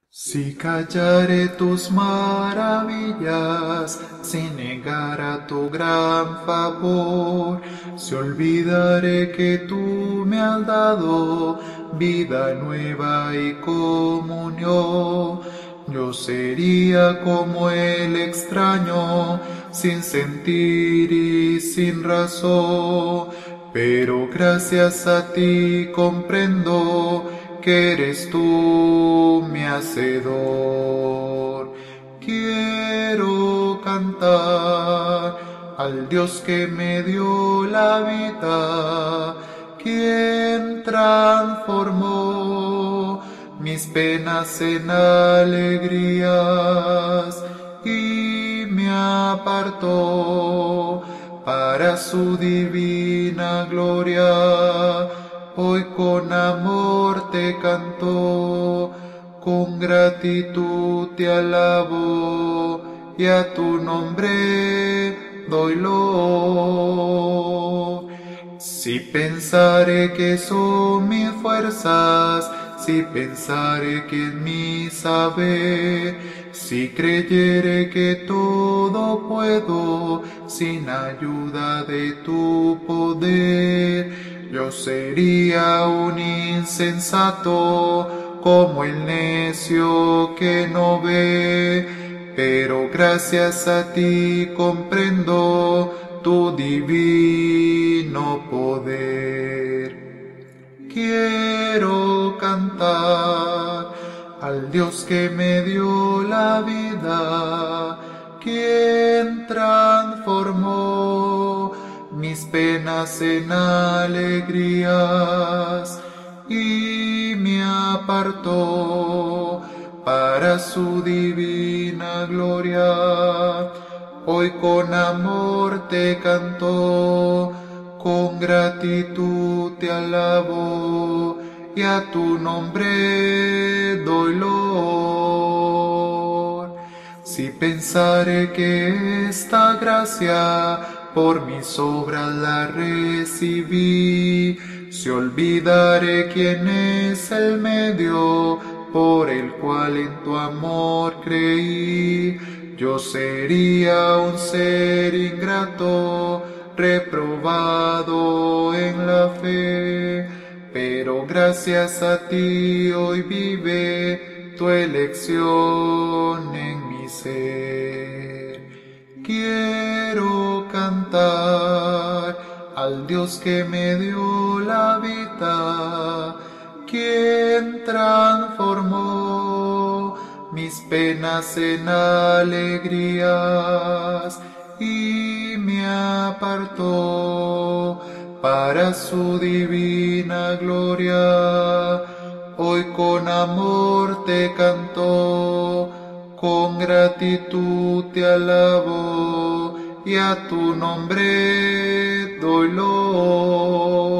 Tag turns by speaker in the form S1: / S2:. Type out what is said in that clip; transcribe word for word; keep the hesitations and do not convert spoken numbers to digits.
S1: Si callaré tus maravillas, si negara tu gran favor, si olvidaré que tú me has dado vida nueva y comunión, yo sería como el extraño, sin sentir y sin razón, pero gracias a ti comprendo que eres tú mi hacedor. Quiero cantar al Dios que me dio la vida, quien transformó mis penas en alegrías y me apartó para su divina gloria. Hoy con amor te canto, con gratitud te alabo, y a tu nombre doy loor. Si pensare que son mis fuerzas, si pensare que es mi saber, si creyere que todo puedo sin ayuda de tu poder, yo sería un insensato como el necio que no ve, pero gracias a ti comprendo tu divino poder. Quiero cantar al Dios que me dio la vida, quien transformó mis penas en alegrías y me apartó para su divina gloria. Hoy con amor te canto, con gratitud te alabo, y a tu nombre doy loor. Si pensare que esta gracia por mis obras la recibí, si olvidaré quién es el medio por el cual en tu amor creí, yo sería un ser ingrato, reprobado en la fe, pero gracias a ti hoy vive tu elección en mi ser. Quiero cantar al Dios que me dio la vida, quien transformó mis penas en alegrías y me apartó para su divina gloria. Hoy con amor te canto, con gratitud te alabo, y a tu nombre doy loor.